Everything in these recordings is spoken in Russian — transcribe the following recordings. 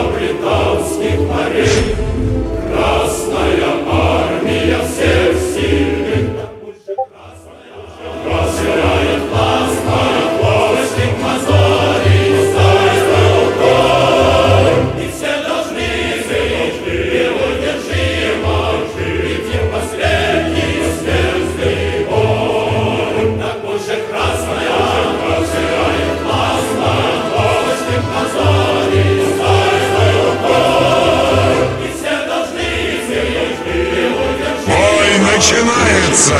британских морей. Красная армия всех сильных, рассирает властная власть их мозолей, стальной укор. И все должны жить неудержимо, идти в последний смертный бой. Так уже красная рассирает властная власть их мозолей, стальной укор. И все должны жить неудержимо. Бой начинается!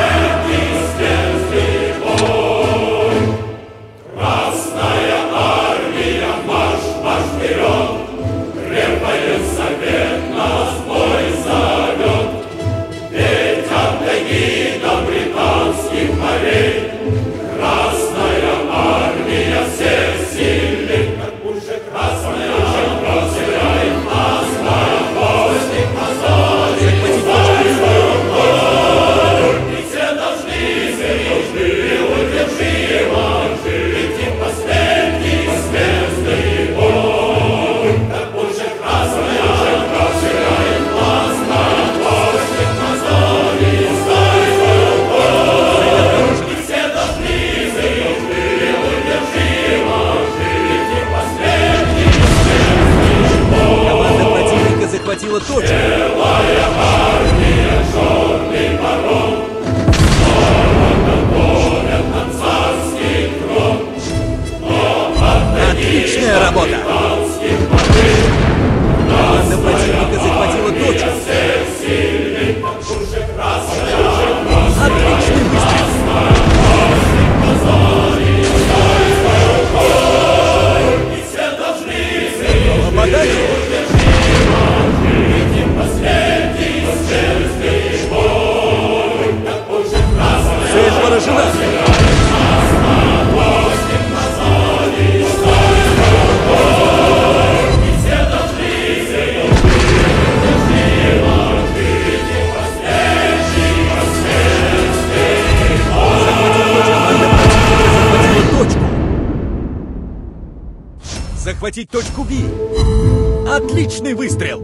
Красная армия, марш, марш вперед! Крепкий совет нас бой зовет. Ведь от тайги до британских морей Красная армия всех сильных, как уже красная рассирает нас на воздух мозолей, стальной укор. И все должны жить неудержимо, идти в последний смертный бой. Так уже красная рассирает нас на воздух мозолей, стальной укор. И все должны жить неудержимо, идти в последний смертный бой. Команда противника захватила точку. Белая армия, черный барон, снова готовят на царский трон. Но от Отличная работа! британских морей Команда противника захватила точку. всех сильных, как уже красная Отличный выстрел! мозолей, стальной укор. И все должны жить Попадание! идти в последний смертный бой. Так уже красная Цель поражена! Захватить точку B. Отличный выстрел!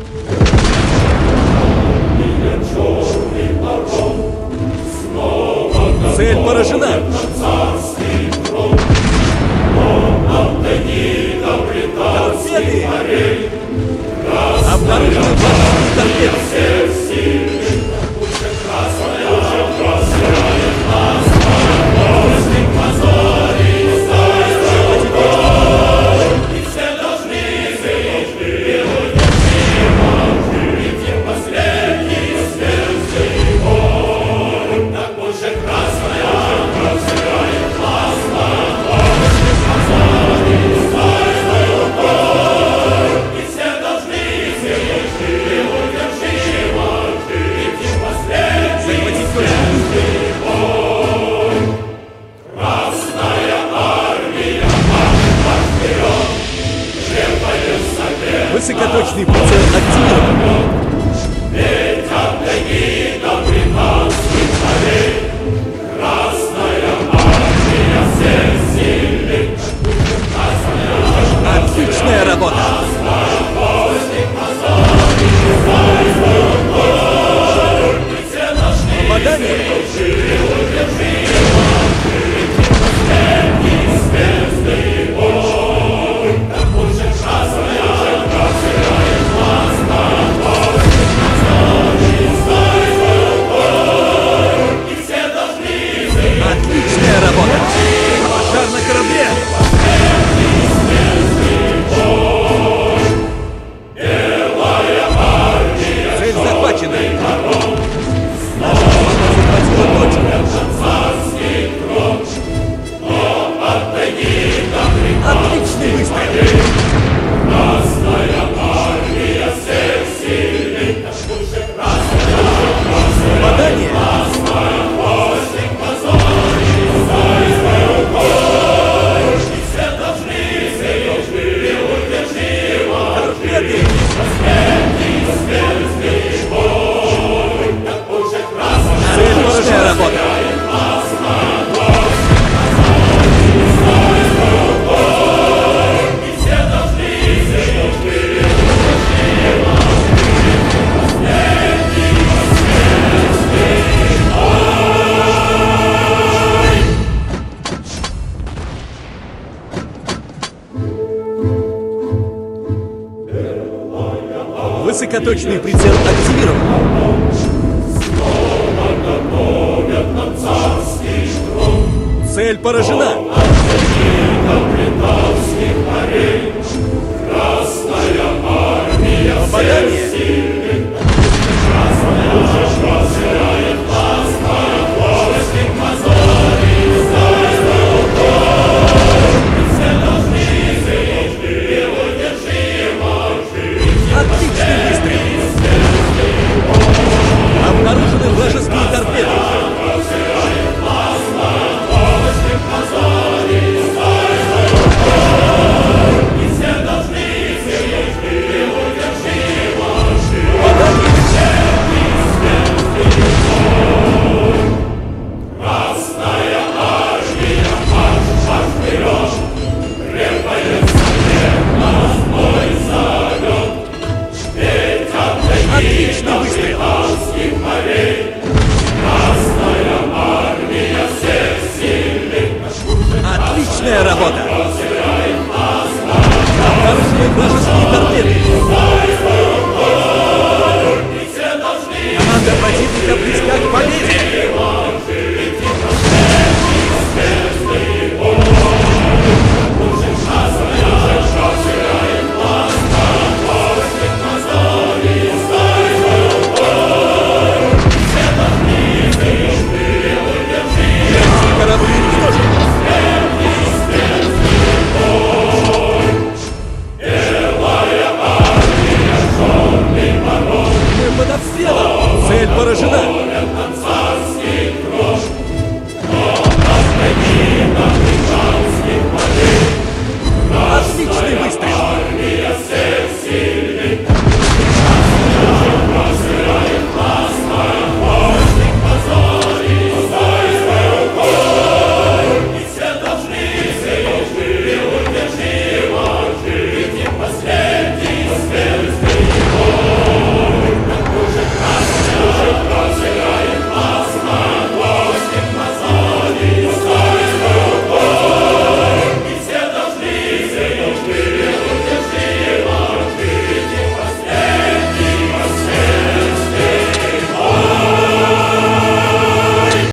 Цель поражена! царский трон. Но от тайги до британских морей Обнаружены вражеские торпеды! всех сильных, как уже красная рассирает нас на воздух мозолей, стальной укор. И все должны жить неудержимо, идти в последний смертный бой. Так уже красная рассирает нас на воздух мозолей, стальной укор. И все должны жить неудержимо, идти в последний Захватить точку B. Красная армия, марш, марш вперед! Крепкий совет Высокоточный прицел активирован! ведь от тайги до британских морей Красная армия всех сильных, Отличная работа! и все должны Попадание! смертный бой. Так уже красная рассирает нас на воздух мозолей, стальной укор. И все должны жить Отличная работа! Пожар на корабле! Высокоточный прицел активирован. Цель поражена.